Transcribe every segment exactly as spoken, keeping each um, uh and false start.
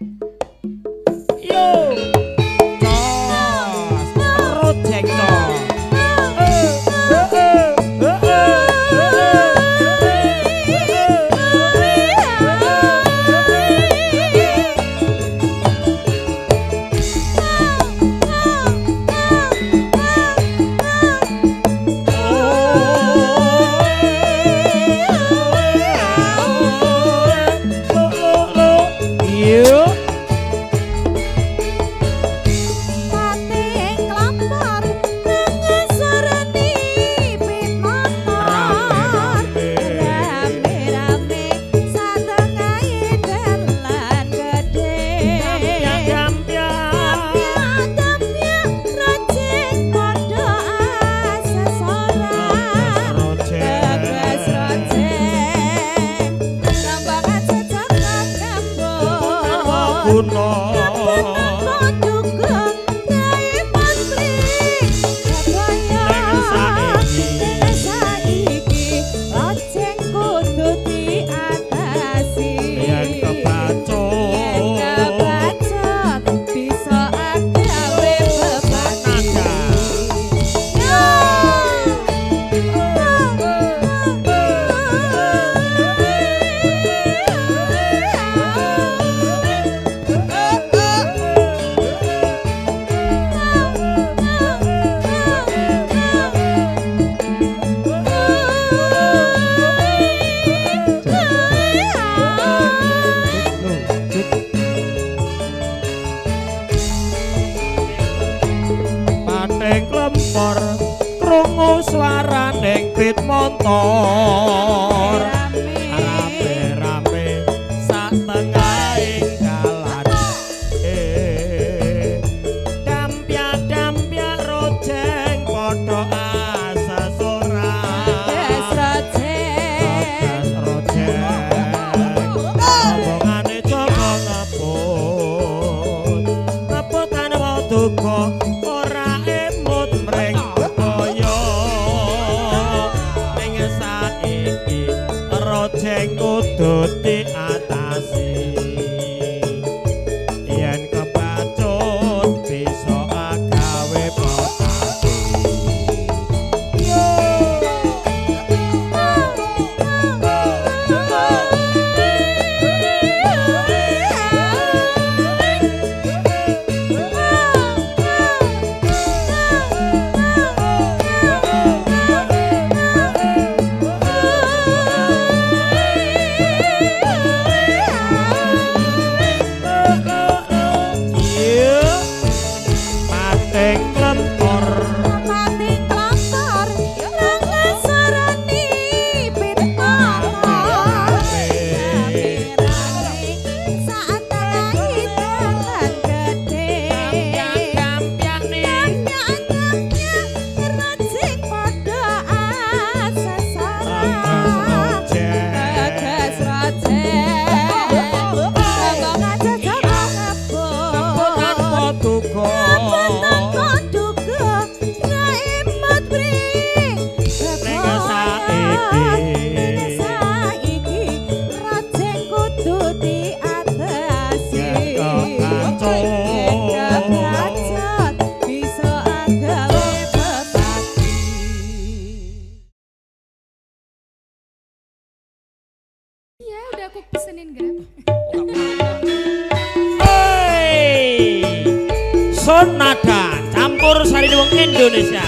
Sonada campur sari wong Indonesia.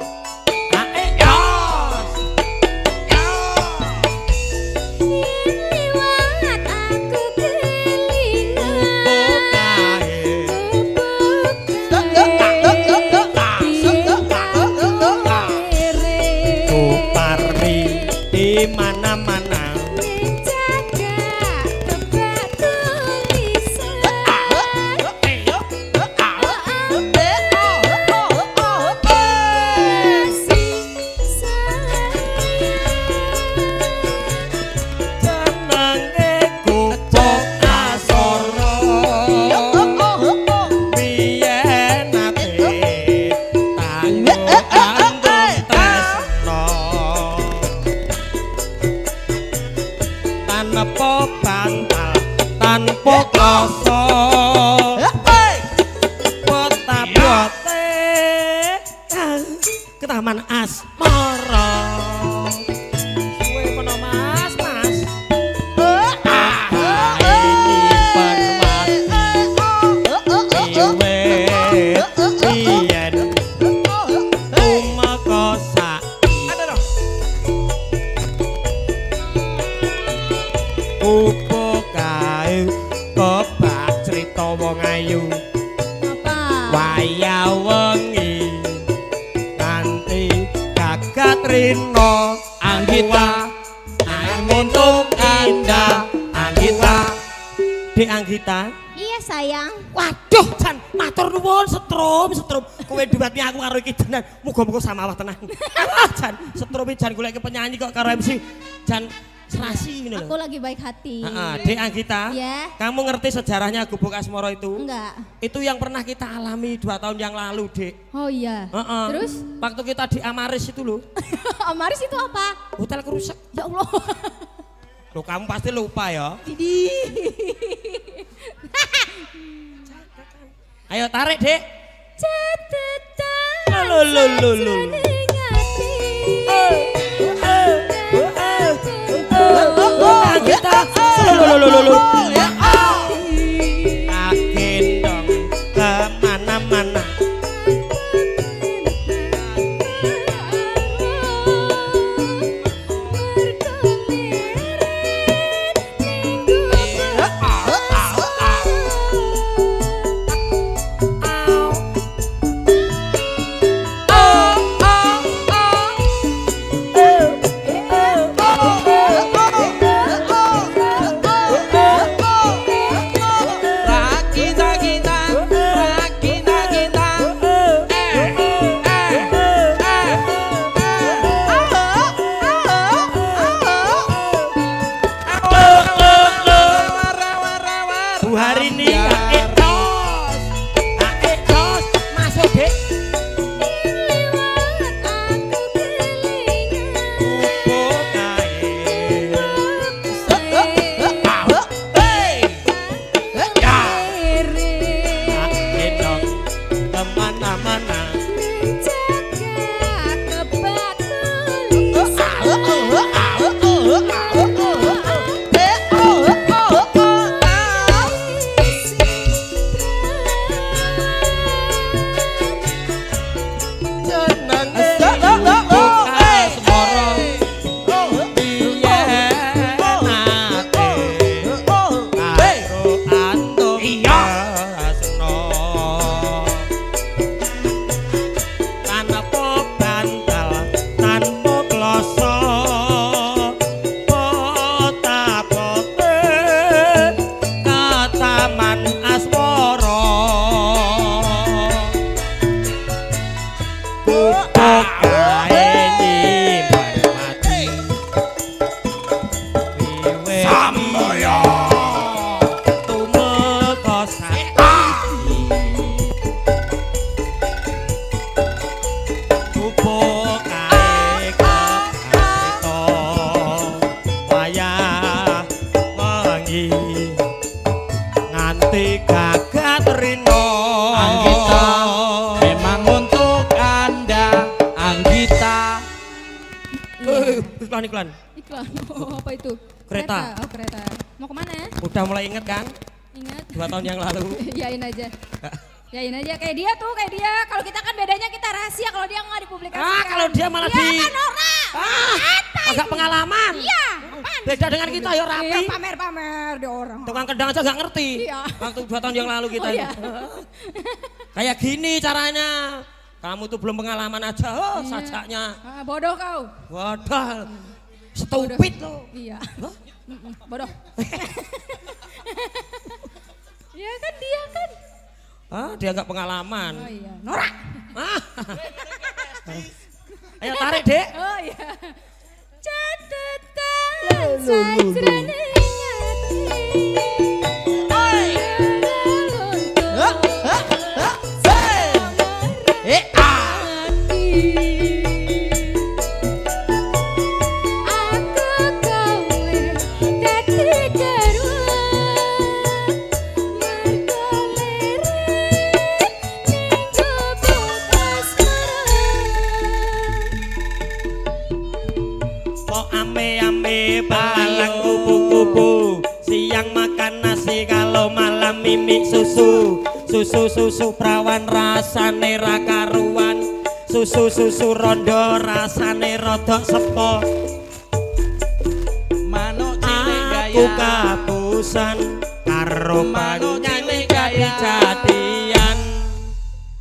Yeah. waya wengi kanthi gagat rina Anggita untuk indah Anggita. Dek Anggita. Iya sayang. Waduh Jan matur nuwun setrum setrum kowe duwatnya aku karo iki tenan muga-muga samawah tenan. Wah Jan setrum iki Jan golek penyanyi kok karo M C Jan serasi ngene lho. Aku lagi baik hati. Heeh, Dek Anggita. Ya. Kamu ngerti sejarahnya Gubuk Asmara itu? Enggak. Itu yang pernah kita alami dua tahun yang lalu, Dek. Oh iya. Heeh. Terus? Waktu kita di Amaris itu loh. Amaris itu apa? Hotel kerusak. Ya Allah. Loh kamu pasti lupa ya. Didi. Ayo tarik, Dek. Catatan. Lo lo lo lo. Kita lo lo lo lo lo. Agendong kemana-mana. Iklan iklan. Iklan. Oh, apa itu? Kereta. Oh kereta. Mau kemana? Udah mulai inget kan? Ingat. Dua tahun yang lalu. Yain aja. Yain aja kayak dia tuh kayak dia. Kalau kita kan bedanya kita rahasia, kalau dia nggak dipublikasikan. Ah kalau dia malah dia di. Kan Nora. Ah, agak pengalaman. Iya. Apaan? Beda dengan kita ya rapi. Pamer-pamer dia orang. Tukang kendang aja nggak ngerti. Iya. Waktu dua tahun yang lalu kita. Oh, iya. Kayak gini caranya. Kamu tuh belum pengalaman aja, oh iya. sajaknya. Ah, bodoh kau. Wadah, stupid lo. Iya. Huh? Bodoh. Iya kan dia kan. Ah dia nggak pengalaman. Oh iya. Norak. Ah. Ayo tarik dek. Oh iya. Catatan sajrone ngati. Mimik susu, susu susu prawan rasane ra karuan, susu susu rondo rasane rodok sepo. Manuk cilik gaya aku kapusan karo manuk cilik gaya jadian.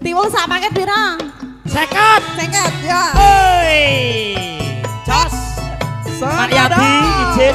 Tiwong sak paket pira? Seket. Seket ya. Hoi. Jos. Pak Yadi izin.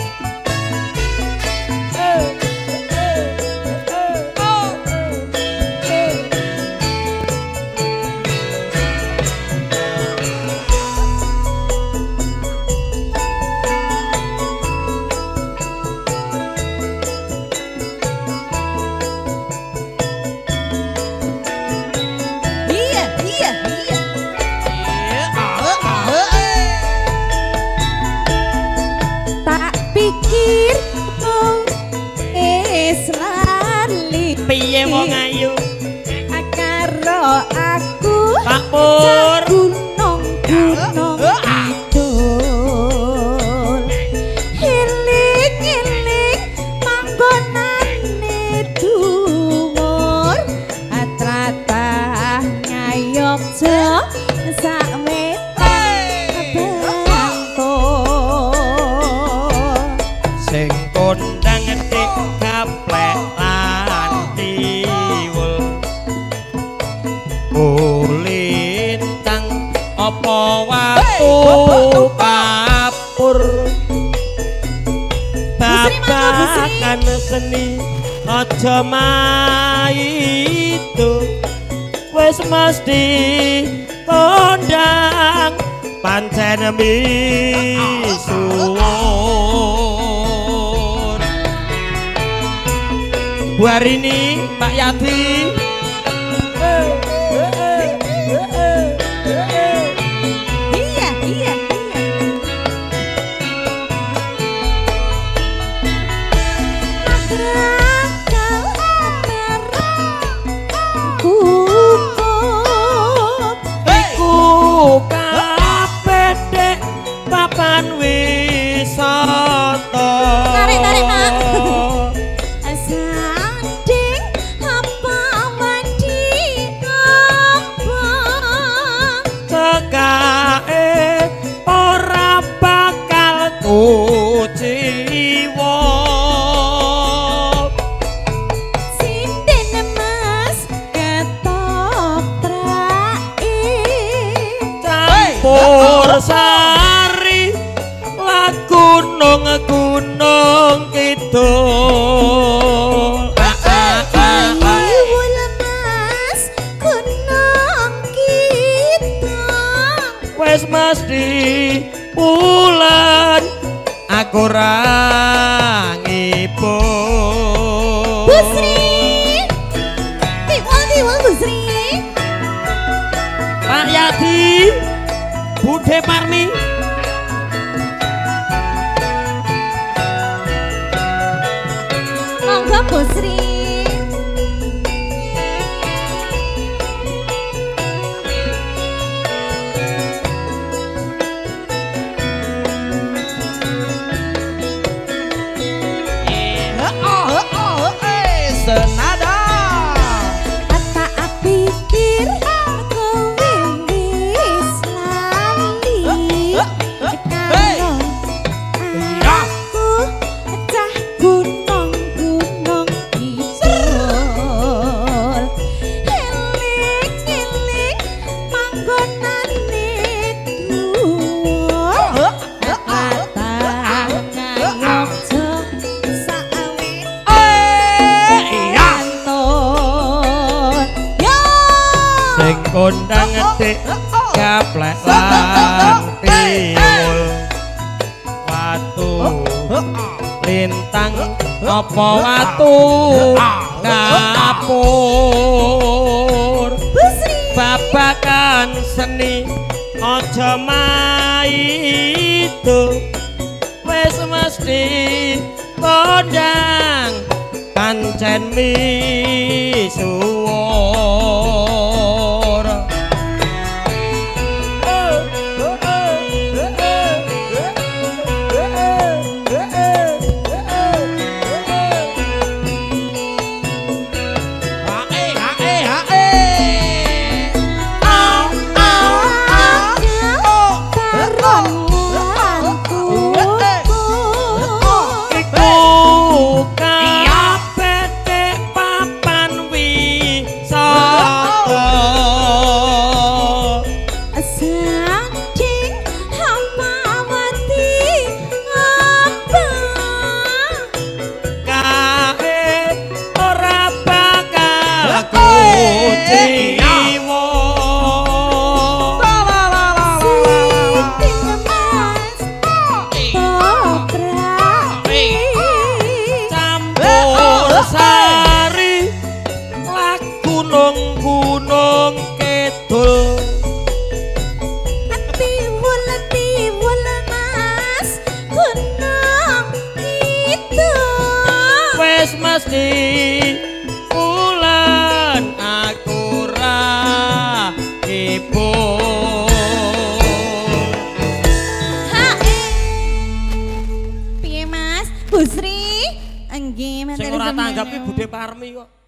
Iya, iya, iya. Tak pikir kau es lali. Piye wong ayu? Karo aku Pak Pur. gunung gunung idul. Hiling hiling manggonane dhuwur. Atratah ngayok jo sak Sing kondang ngetik gaplek lan tiwul ulintang apa watu kapur babakan seni aja maitu wis mesti kondang pancen misuwur Buarini Pak Yadi iya iya iya. Rakal kukup iku kabeh dek papan wisata Tarik, tarik, Mak. Sanding apa mandi apa cekae ora bakal kuciwa sinden mas ketoprak campur sari lagunung gunung kidul Iwul mas gunung kita wis mesti bulan aku ra ngipun Busri Tiwul tiwul Busri Pak Yadi Bude Parmi Monggo Busri Senada Tak pikir kowe wis lali karo aku cah gunung-gunung kidul eling-eling manggonane dhuwur kata ngayok jo saawit sing kondang ngetik gaplek lan tiwul watu lintang apa watu kapur babakan seni aja maitu wis mesti kondang pancen misuwur iku kabeh papan wi pasti ulan aku ra ibu. Piye Mas? Bu Sri? Enggih, Sing ora tanggapi Bude Parmi kok.